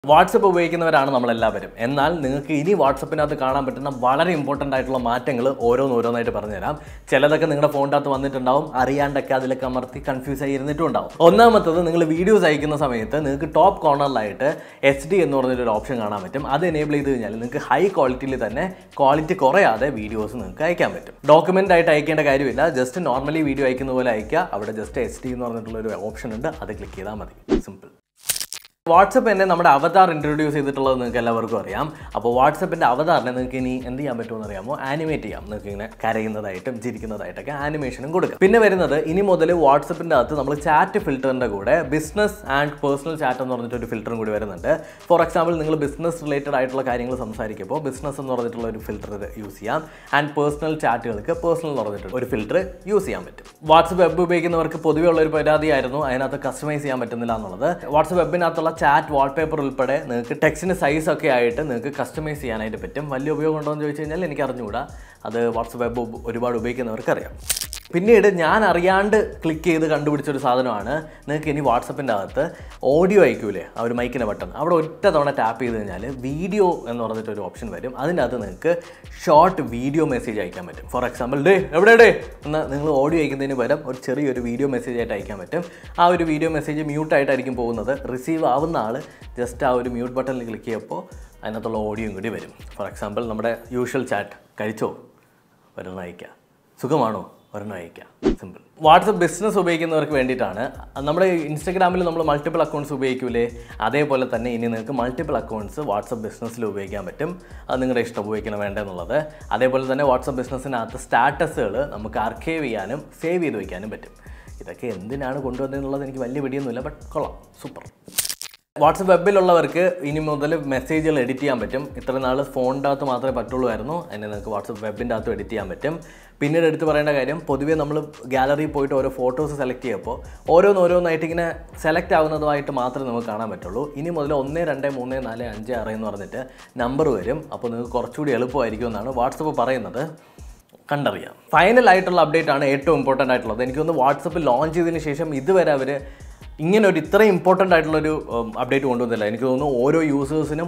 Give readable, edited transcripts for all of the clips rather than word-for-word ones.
WhatsApp ഉപയോഗിക്കുന്നവരാണ് നമ്മളെല്ലാവരും. എന്നാൽ നിങ്ങൾക്ക് ഇനി വാട്സപ്പിനകത്ത് കാണാൻ പറ്റുന്ന വളരെ ഇമ്പോർട്ടൻ്റ് ആയിട്ടുള്ള മാറ്റങ്ങൾ ഓരോന്നായിട്ട് പറഞ്ഞുതരാം. ചിലതൊക്കെ നിങ്ങളുടെ ഫോണിൻ്റെ അകത്ത് വന്നിട്ടുണ്ടാവും, അറിയാണ്ടൊക്കെ അതിലൊക്കെ അമർത്തി കൺഫ്യൂസ് ആയി ഇരുന്നിട്ടും ഉണ്ടാവും. ഒന്നാമത്തത്, നിങ്ങൾ വീഡിയോസ് അയക്കുന്ന സമയത്ത് നിങ്ങൾക്ക് ടോപ്പ് കോർണറിലായിട്ട് HD എന്ന് പറഞ്ഞൊരു ഓപ്ഷൻ കാണാൻ പറ്റും. അത് എനേബിൾ ചെയ്ത് കഴിഞ്ഞാൽ നിങ്ങൾക്ക് ഹൈ ക്വാളിറ്റിയിൽ തന്നെ ക്വാളിറ്റി കുറയാതെ വീഡിയോസ് നിങ്ങൾക്ക് അയക്കാൻ പറ്റും. ഡോക്യുമെൻ്റ് ആയിട്ട് അയക്കേണ്ട കാര്യമില്ല, ജസ്റ്റ് നോർമലി വീഡിയോ അയക്കുന്ന പോലെ അയക്കുക. അവിടെ ജസ്റ്റ് HD എന്ന് പറഞ്ഞിട്ടുള്ളൊരു ഓപ്ഷൻ ഉണ്ട്, അത് ക്ലിക്ക് ചെയ്താൽ മതി. സിമ്പിൾ. വാട്സപ്പ് തന്നെ നമ്മുടെ അവതാർ ഇൻട്രൊഡ്യൂസ് ചെയ്തിട്ടുള്ളത് നിങ്ങൾക്ക് എല്ലാവർക്കും അറിയാം. അപ്പോൾ വാട്സപ്പിൻ്റെ അവതാറിനെ നിങ്ങൾക്ക് ഇനി എന്ത് ചെയ്യാൻ പറ്റുമെന്ന് അറിയാമോ? ആനിമേറ്റ് ചെയ്യാം. നിങ്ങൾക്ക് ഇങ്ങനെ കരയുന്നതായിട്ടും ചിരിക്കുന്നതായിട്ടൊക്കെ ആനിമേഷനും കൊടുക്കാം. പിന്നെ വരുന്നത്, ഇനി മുതൽ വാട്സപ്പിൻ്റെ അകത്ത് നമ്മൾ ചാറ്റ് ഫിൽറ്ററിൻ്റെ കൂടെ ബിസിനസ് ആൻഡ് പേഴ്സണൽ ചാറ്റ് എന്ന് പറഞ്ഞിട്ടൊരു ഫിൽറ്ററും കൂടി വരുന്നുണ്ട്. ഫോർ എക്സാമ്പിൾ, നിങ്ങൾ ബിസിനസ് റിലേറ്റഡ് ആയിട്ടുള്ള കാര്യങ്ങൾ സംസാരിക്കുമ്പോൾ ബിസിനസ് എന്ന് പറഞ്ഞിട്ടുള്ള ഒരു ഫിൽറ്റർ യൂസ് ചെയ്യാം. ആൻഡ് പേഴ്സണൽ ചാറ്റുകൾക്ക് പേഴ്സണൽ എന്ന് പറഞ്ഞിട്ട് ഒരു ഫിൽറ്റർ യൂസ് ചെയ്യാൻ പറ്റും. വാട്സപ്പ് വെബ് ഉപയോഗിക്കുന്നവർക്ക് പൊതുവെ ഉള്ളൊരു പരാതിയായിരുന്നു അതിനകത്ത് കസ്റ്റമൈസ് ചെയ്യാൻ പറ്റുന്നില്ല എന്നുള്ളത്. വാട്സപ്പ് വെബിനകത്തുള്ള ചാറ്റ് വാൾപേപ്പർ ഉൾപ്പെടെ നിങ്ങൾക്ക് ടെക്സ്റ്റിന് സൈസൊക്കെ ആയിട്ട് നിങ്ങൾക്ക് കസ്റ്റമൈസ് ചെയ്യാനായിട്ട് പറ്റും. വലിയ ഉപയോഗം ഉണ്ടോ എന്ന് ചോദിച്ചു കഴിഞ്ഞാൽ എനിക്ക് അറിഞ്ഞുകൂടാ. അത് വാട്സപ്പ് വെബ് ഒരുപാട് ഉപയോഗിക്കുന്നവർക്ക് അറിയാം. പിന്നീട് ഞാൻ അറിയാണ്ട് ക്ലിക്ക് ചെയ്ത് കണ്ടുപിടിച്ചൊരു സാധനമാണ്, നിങ്ങൾക്ക് ഇനി വാട്സപ്പിൻ്റെ അകത്ത് ഓഡിയോ അയക്കൂലേ, ആ ഒരു മൈക്കിൻ്റെ ബട്ടൺ, അവിടെ ഒറ്റ തവണ ടാപ്പ് ചെയ്ത് കഴിഞ്ഞാൽ വീഡിയോ എന്ന് പറഞ്ഞിട്ടൊരു ഓപ്ഷൻ വരും. അതിൻ്റെ അകത്ത് നിങ്ങൾക്ക് ഷോർട്ട് വീഡിയോ മെസ്സേജ് അയക്കാൻ പറ്റും. ഫോർ എക്സാമ്പിൾ, എവിടെ എന്ന് നിങ്ങൾ ഓഡിയോ അയക്കുന്നതിന് പകരം ഒരു ചെറിയൊരു വീഡിയോ മെസ്സേജ് ആയിട്ട് അയക്കാൻ പറ്റും. ആ ഒരു വീഡിയോ മെസ്സേജ് മ്യൂട്ടായിട്ടായിരിക്കും പോകുന്നത്. റിസീവ് ആവുന്ന ആൾ ജസ്റ്റ് ആ ഒരു മ്യൂട്ട് ബട്ടണിൽ ക്ലിക്ക് ചെയ്യുമ്പോൾ അതിനകത്തുള്ള ഓഡിയോയും കൂടി വരും. ഫോർ എക്സാമ്പിൾ, നമ്മുടെ യൂഷ്വൽ ചാറ്റ്, കഴിച്ചോ, ഒരെണ്ണം അയക്കുക, സുഖമാണോ, ഒരെണ്ണം അയക്കാം. സിമ്പിൾ. വാട്സപ്പ് ബിസിനസ് ഉപയോഗിക്കുന്നവർക്ക് വേണ്ടിയിട്ടാണ്. നമ്മുടെ ഇൻസ്റ്റഗ്രാമിൽ നമ്മൾ മൾട്ടിപ്പിൾ അക്കൗണ്ട്സ് ഉപയോഗിക്കൂലേ, അതേപോലെ തന്നെ ഇനി നിങ്ങൾക്ക് മൾട്ടിപ്പിൾ അക്കൗണ്ട്സ് വാട്സപ്പ് ബിസിനസ്സിൽ ഉപയോഗിക്കാൻ പറ്റും. അത് നിങ്ങളുടെ ഇഷ്ടം, ഉപയോഗിക്കണം വേണ്ടെന്നുള്ളത്. അതേപോലെ തന്നെ വാട്സപ്പ് ബിസിനസ്സിനകത്ത് സ്റ്റാറ്റസുകൾ നമുക്ക് ആർക്കൈവ് ചെയ്യാനും സേവ് ചെയ്ത് വയ്ക്കാനും പറ്റും. ഇതൊക്കെ എന്തിനാണ് കൊണ്ടുവന്നതെന്നുള്ളത് എനിക്ക് വലിയ പിടിയൊന്നുമില്ല, ബട്ട് കൊള്ളാം, സൂപ്പർ. വാട്സപ്പ് വെബിലുള്ളവർക്ക് ഇനി മുതൽ മെസ്സേജുകൾ എഡിറ്റ് ചെയ്യാൻ പറ്റും. ഇത്ര നാൾ ഫോണിൻ്റെ അകത്ത് മാത്രമേ പറ്റുള്ളൂ. അതിനെ നിങ്ങൾക്ക് വാട്സപ്പ് വെബിൻ്റെ അകത്ത് എഡിറ്റ് ചെയ്യാൻ പറ്റും. പിന്നീട് എടുത്ത് പറയേണ്ട കാര്യം, പൊതുവേ നമ്മൾ ഗാലറിയിൽ പോയിട്ട് ഓരോ ഫോട്ടോസ് സെലക്ട് ചെയ്യുമ്പോൾ ഓരോന്നായിട്ട് ഇങ്ങനെ സെലക്ട് ആവുന്നതുമായിട്ട് മാത്രമേ നമുക്ക് കാണാൻ പറ്റുള്ളൂ. ഇനി മുതൽ 1, 2, 3, 4, 5, 6 എന്ന് പറഞ്ഞിട്ട് നമ്പർ വരും. അപ്പോൾ നിങ്ങൾക്ക് കുറച്ചുകൂടി എളുപ്പമായിരിക്കും എന്നാണ് വാട്സപ്പ് പറയുന്നത്. കണ്ടറിയാം. ഫൈനലായിട്ടുള്ള അപ്ഡേറ്റ് ആണ് ഏറ്റവും ഇമ്പോർട്ടൻ്റ് ആയിട്ടുള്ളത്. എനിക്കൊന്ന് വാട്സപ്പ് ലോഞ്ച് ചെയ്തതിന് ശേഷം ഇതുവരെ അവർ ഇങ്ങനെ ഒരു ഇത്രയും ഇമ്പോർട്ടൻ്റ് ആയിട്ടുള്ളൊരു അപ്ഡേറ്റ് കൊണ്ടുവന്നില്ല. എനിക്ക് തോന്നുന്നു ഓരോ യൂസേഴ്സിനും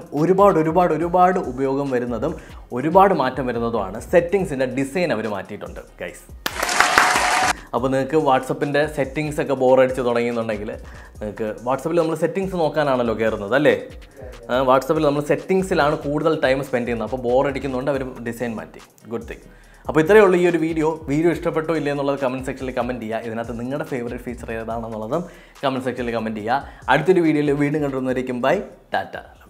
ഒരുപാട് ഉപയോഗം വരുന്നതും ഒരുപാട് മാറ്റം വരുന്നതുമാണ്. സെറ്റിങ്സിൻ്റെ ഡിസൈൻ അവർ മാറ്റിയിട്ടുണ്ട് ഗൈസ്. അപ്പോൾ നിങ്ങൾക്ക് വാട്സപ്പിൻ്റെ സെറ്റിങ്സ് ഒക്കെ ബോറടിച്ച് തുടങ്ങിയെന്നുണ്ടെങ്കിൽ നിങ്ങൾക്ക് വാട്സപ്പിൽ നമ്മൾ സെറ്റിങ്സ് നോക്കാനാണല്ലോ കയറുന്നത് അല്ലേ. വാട്സപ്പിൽ നമ്മൾ സെറ്റിങ്സിലാണ് കൂടുതൽ ടൈം സ്പെൻഡ് ചെയ്യുന്നത്. അപ്പോൾ ബോറടിക്കുന്നതുകൊണ്ട് അവർ ഡിസൈൻ മാറ്റി. Good thing. അപ്പോൾ ഇത്രയേ ഉള്ളൂ ഈ ഒരു വീഡിയോ ഇഷ്ടപ്പെട്ടോ ഇല്ലേ എന്നുള്ളത് കമൻറ്റ് സെക്ഷനിൽ കമൻറ്റ് ചെയ്യുക. ഇതിനകത്ത് നിങ്ങളുടെ ഫേവറേറ്റ് ഫീച്ചർ ഏതാണെന്നുള്ളതും കമൻറ്റ് സെക്ഷനിൽ കമൻറ്റ് ചെയ്യുക. അടുത്തൊരു വീഡിയോയിൽ വീണ്ടും കണ്ടുവരുന്നവരേക്കും ബൈ, ടാറ്റ.